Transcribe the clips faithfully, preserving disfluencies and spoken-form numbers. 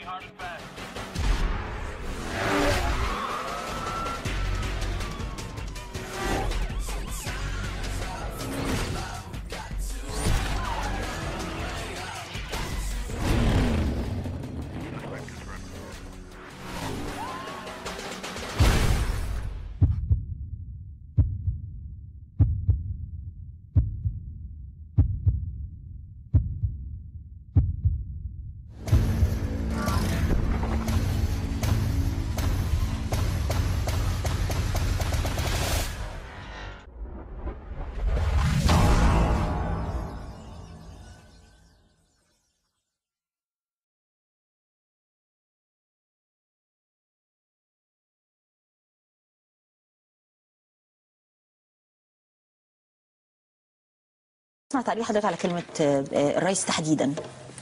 اسمع تعليق حضرتك على كلمة الرئيس تحديدا.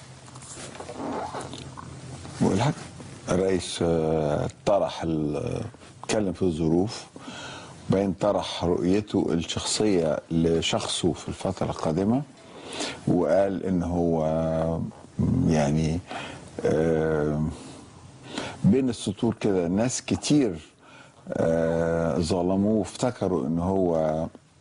بقول لك الرئيس طرح اتكلم في الظروف، وبين طرح رؤيته الشخصية لشخصه في الفترة القادمة، وقال ان هو يعني بين السطور كده ناس كتير ظلموه وافتكروا ان هو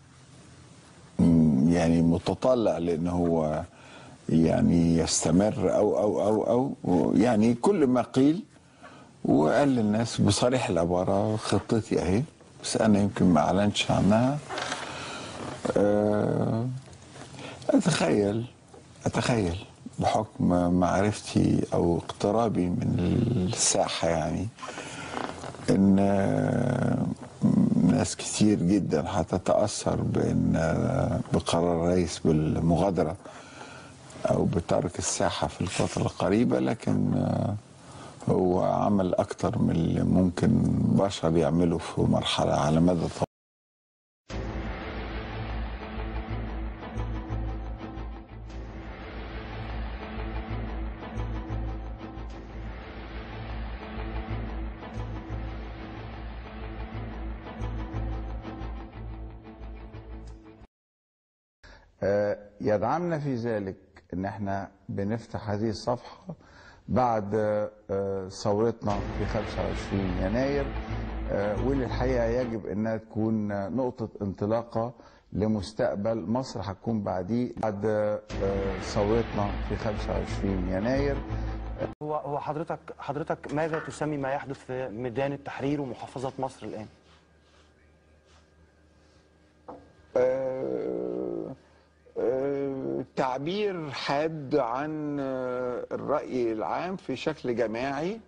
يعني متطلع لان هو يعني يستمر او او او او يعني كل ما قيل، وقال للناس بصريح العباره خطتي اهي، بس انا يمكن ما اعلنش عنها. اتخيل اتخيل بحكم معرفتي او اقترابي من الساحه يعني ان ناس كتير جدا هتتأثر بأن بقرار الرئيس بالمغادرة أو بترك الساحة في الفترة القريبة، لكن هو عمل أكتر من اللي ممكن بشر يعملوا في مرحلة على مدى طويل. يدعمنا في ذلك ان احنا بنفتح هذه الصفحة بعد ثورتنا في خمسة وعشرين يناير، واللي الحقيقة يجب انها تكون نقطة انطلاقة لمستقبل مصر هتكون بعديه بعد ثورتنا في خمسة وعشرين يناير. هو هو حضرتك حضرتك ماذا تسمي ما يحدث في ميدان التحرير ومحافظة مصر الآن؟ أه تعبير حاد عن الرأي العام في شكل جماعي.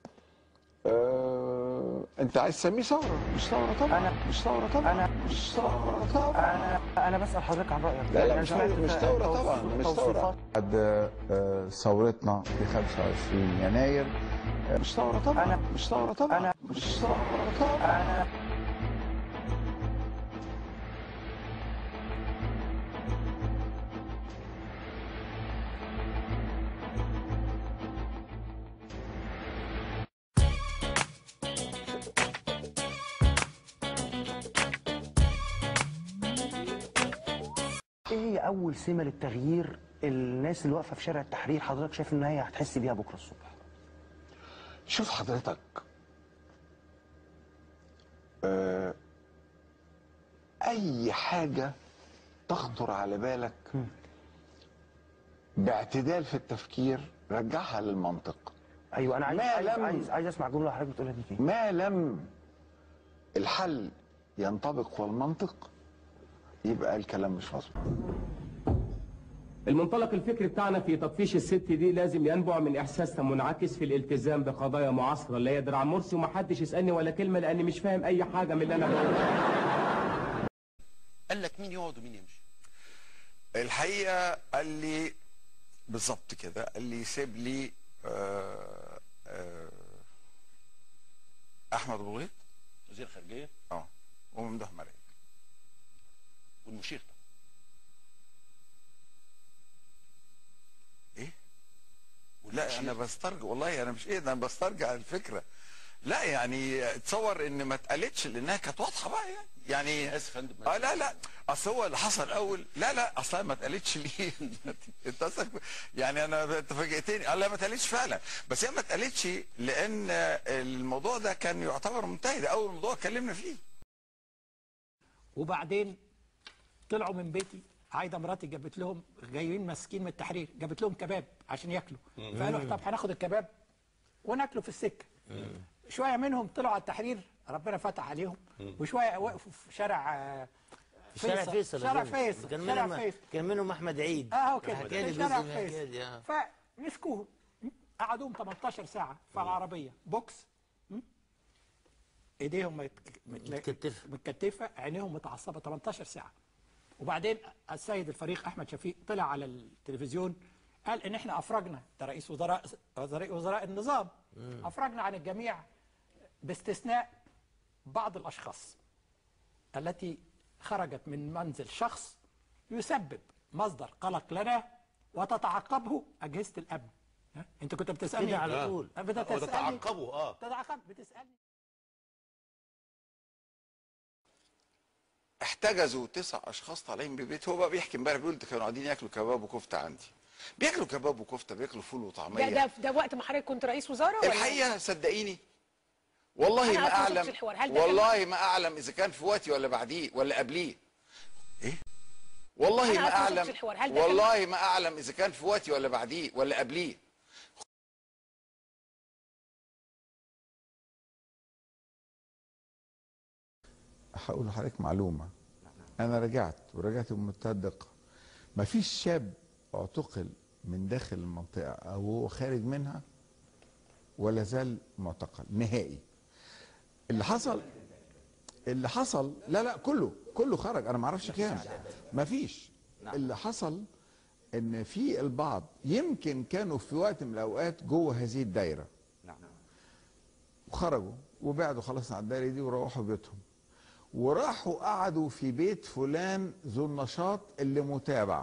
أه انت عايز تسميه ثورة؟ مش ثورة طبعا. أنا مش ثورة طبعا. أنا مش ثورة طبعا. أنا أنا بسأل حضرتك عن رأيك. لا لا مش مش ثورة طبعا. مش ثورة. بعد ثورتنا في خمسة وعشرين يناير مش ثورة طبعا. أنا مش ثورة طبعا. أنا مش ثورة طبعا. أنا ايه هي اول سمه للتغيير الناس اللي واقفه في شارع التحرير حضرتك شايف ان هي هتحس بيها بكره الصبح؟ شوف حضرتك، آه اي حاجه تخطر على بالك م. باعتدال في التفكير رجعها للمنطق. ايوه انا عايز عايز, لم عايز عايز اسمع جمله حضرتك بتقولها دي فين. ما لم الحل ينطبق والمنطق يبقى الكلام مش مظبوط. المنطلق الفكري بتاعنا في تطفيش الست دي لازم ينبع من احساسنا منعكس في الالتزام بقضايا معاصره لا يدرع مرسي، ومحدش يسالني ولا كلمه لاني مش فاهم اي حاجه من اللي انا بقوله. قال لك مين يقعد ومين يمشي؟ الحقيقه قال لي بالظبط كده، قال لي سيب لي آه آه احمد ابو غيط وزير الخارجيه اه وممدوح مرعي والمشير ده ايه؟ لا انا بسترجع والله، انا مش ايه ده، انا بسترجع الفكره. لا يعني تصور ان ما اتقالتش لانها كانت واضحه بقى يعني يعني ايه؟ اسف يا فندم. اه لا لا اصل هو اللي حصل اول لا لا اصلا ما اتقالتش ليه انت اصلا يعني انا انت فاجئتني. اه لا ما اتقالتش فعلا، بس هي ما اتقالتش لان الموضوع ده كان يعتبر منتهي، ده اول موضوع اتكلمنا فيه. وبعدين طلعوا من بيتي، عايده مراتي جابت لهم، جايين ماسكين من التحرير، جابت لهم كباب عشان ياكلوا، فقالوا طب هناخد الكباب وناكله في السكه. شويه منهم طلعوا على التحرير، ربنا فتح عليهم، وشويه وقفوا في شارع في شارع فيصل. شارع فيصل كان شارع منهم فيصل كان منهم احمد عيد. اه اوكي حكى لي في شارع جزء من الحكايه دي. فيصل. فمسكوهم قعدوهم تمنتاشر ساعه في العربيه بوكس، ايديهم متك- متكتفة. متكتفه، عينيهم متعصبه تمنتاشر ساعه. وبعدين السيد الفريق احمد شفيق طلع على التلفزيون قال ان احنا افرجنا، ده رئيس وزراء وزراء, وزراء النظام، افرجنا عن الجميع باستثناء بعض الاشخاص التي خرجت من منزل شخص يسبب مصدر قلق لنا وتتعقبه اجهزه الامن. ها؟ انت كنت بتسالني كده على طول. بتسالني وتتعقبه اه تتعقب بتسالني احتجزوا تسع اشخاص طالعين ببيت. هو بقى بيحكي امبارح بيقول ده كانوا قاعدين ياكلوا كباب وكفته عندي. بياكلوا كباب وكفته، بياكلوا فول وطعميه. ده ده ده وقت ما حضرتك كنت رئيس وزراء ولا؟ الحقيقه صدقيني والله أنا ما أصلاً شفتش اعلم، الحوار. هل ده والله ما اعلم اذا كان في وقتي ولا بعديه ولا قبليه. ايه؟ والله أنا ما أصلاً شفتش اعلم، الحوار. هل ده والله ما اعلم اذا كان في وقتي ولا بعديه ولا قبليه. هقول لحضرتك معلومه، انا رجعت ورجعت بمنتهى الدقه. مفيش شاب اعتقل من داخل المنطقه او هو خارج منها ولا زال معتقل نهائي. اللي حصل اللي حصل لا لا كله كله خرج، انا ما اعرفش كام، مفيش. اللي حصل ان في البعض يمكن كانوا في وقت من الاوقات جوه هذه الدايره وخرجوا وبعدوا خلاص عن الدايره دي وروحوا بيوتهم، وراحوا قعدوا في بيت فلان ذو النشاط اللي متابع،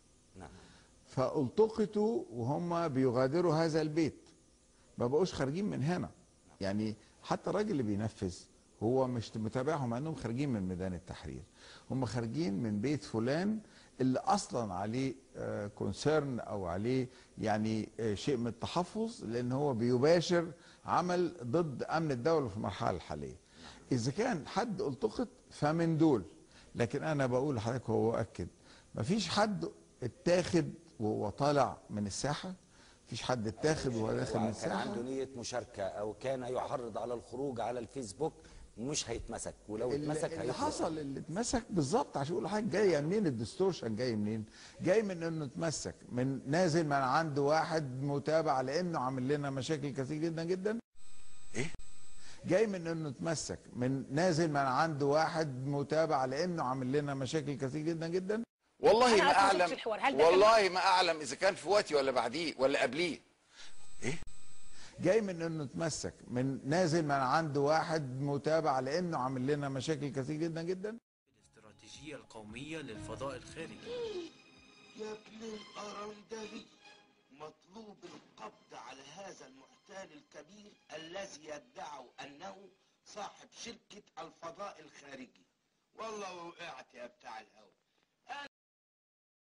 فالتقطوا وهم بيغادروا هذا البيت، ما بقوش خارجين من هنا. يعني حتى الراجل اللي بينفذ هو مش متابعهم مع انهم خارجين من ميدان التحرير، هم خارجين من بيت فلان اللي اصلا عليه كونسيرن او عليه يعني آه شيء من التحفظ، لان هو بيباشر عمل ضد امن الدوله في المرحله الحاليه. اذا كان حد التقط فمن دول، لكن انا بقول لحضرتك هو اكد مفيش حد اتاخد وهو طالع من الساحه، مفيش حد اتاخد وهو داخل من الساحه. كان عنده نيه مشاركه او كان يحرض على الخروج على الفيسبوك مش هيتمسك، ولو اتمسك اللي حصل اللي اتمسك بالظبط عشان اقول حاجه جايه منين الديستورشن، جاي منين؟ جاي من انه اتمسك من نازل من عند واحد متابع لانه عامل لنا مشاكل كتير جدا جدا. ايه؟ جاي من انه اتمسك من نازل من عند واحد متابع لانه عامل لنا مشاكل كتير جدا جدا. والله ما اعلم، والله ما اعلم اذا كان في وقتي ولا بعديه ولا قبليه. ايه؟ جاي من انه اتمسك من نازل من عند واحد متابع لانه عامل لنا مشاكل كتير جدا جدا. الاستراتيجيه القوميه للفضاء الخارجي. يا ابن الأرندلي، مطلوب القبض على هذا المحتال الكبير الذي يدعي انه صاحب شركه الفضاء الخارجي. والله وقعت يا بتاع الهوا.